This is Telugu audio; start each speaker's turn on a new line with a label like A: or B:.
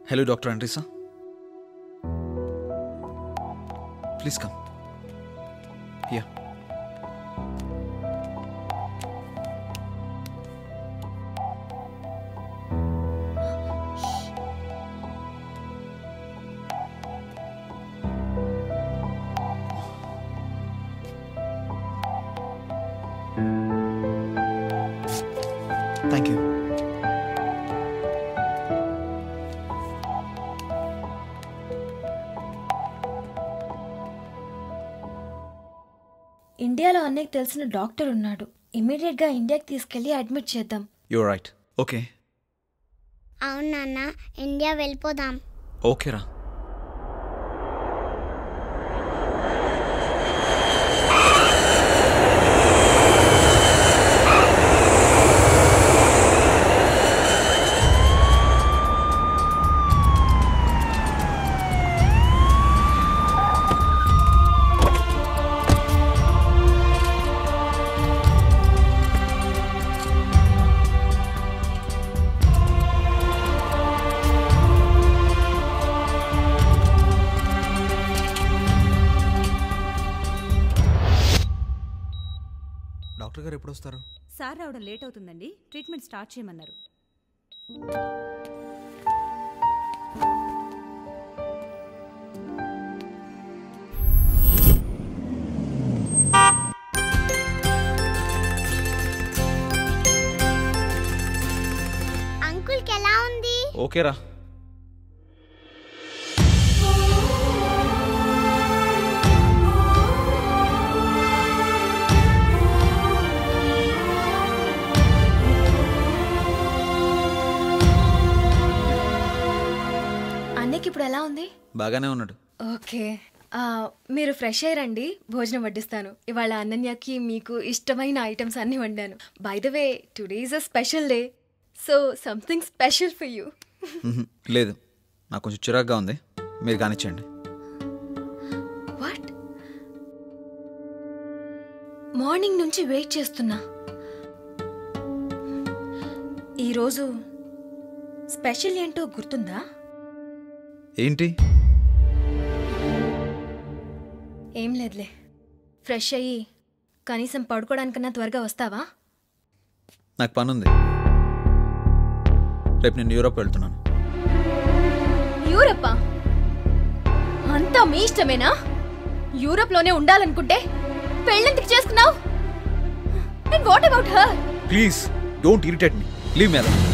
A: Hello, Dr. Andresa. Please come. Here. Thank you.
B: ఇండియాలో అన్నయ్యకి తెలిసిన డాక్టర్ ఉన్నాడు. ఇమీడియట్ గా ఇండియాకి తీసుకెళ్లి అడ్మిట్ చేద్దాం.
A: You're right. Okay.
C: అవును నాన్న, ఇండియా వెళ్ళిపోదాం.
A: Okay రా. డాక్టర్ గారు ఎప్పుడు వస్తారు?
D: సార్ రావడం లేట్ అవుతుందండి. ట్రీట్మెంట్ స్టార్ట్ చేయమన్నారు.
C: అంకుల్కి ఎలా ఉంది?
A: ఓకే రా.
B: అన్నయ్యకి ఇప్పుడు ఎలా ఉంది?
A: బాగానే ఉన్నాడు.
B: ఓకే, మీరు ఫ్రెష్ అయ్యారండి. భోజనం వడ్డిస్తాను. ఇవాళ అనన్యకి మీకు ఇష్టమైన ఐటమ్స్ అన్ని వండాను. By the way, today is a special day, so something special for you.
A: లేదు, నాకు కొంచెం చిరాగ్గా ఉంది. మీరు కానిచ్చేయండి.
B: వాట్? మార్నింగ్ నుంచి వెయిట్ చేస్తున్నా. ఈరోజు స్పెషల్ ఏంటో గుర్తుందా?
A: ఏంటి?
B: ఏం లేదులే. ఫ్రెష్ అయ్యి కనీసం పడుకోవడానికన్నా త్వరగా వస్తావా?
A: నాకు పని ఉంది. రేపు నేను యూరోప్ వెళ్తున్నాను.
B: యూరప్పా? అంతా మీ ఇష్టమేనా? యూరోప్లోనే ఉండాలనుకుంటే పెళ్ళెందుకు చేసుకున్నావు? And what about her?
A: Please don't irritate me. Leave me alone.